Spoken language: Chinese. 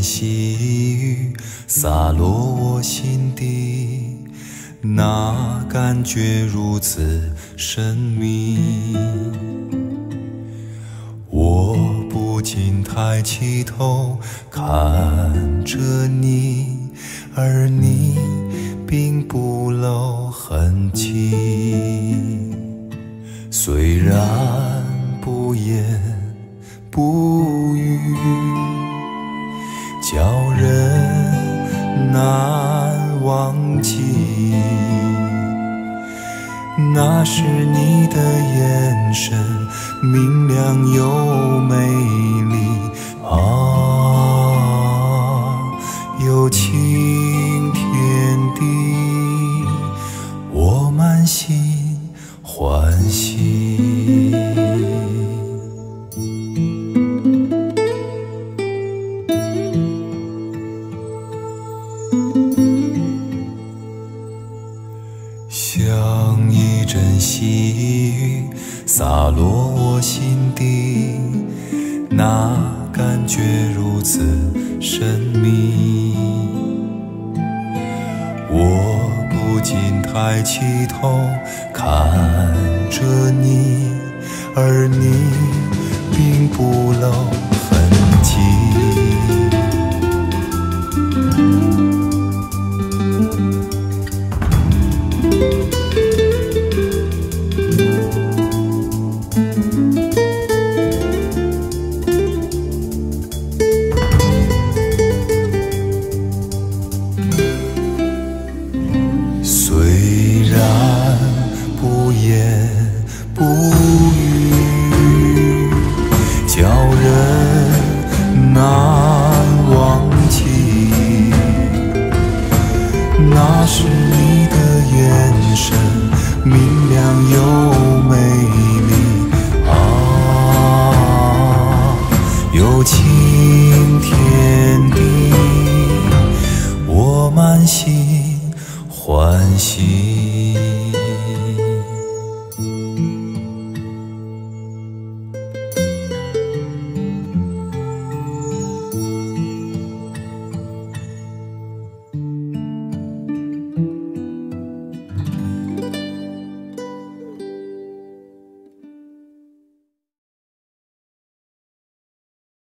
细雨洒落我心底，那感觉如此神秘。我不禁抬起头看着你，而你并不露痕迹。虽然不言不语，叫人难忘记。那是你的眼神，明亮又美丽啊，有情天地，我满心欢喜。像一阵细雨洒落我心底，那感觉如此神秘。我不禁抬起头看着你，而你并不露痕迹。虽然不言不语，叫人难忘记。那是你的眼神，明亮又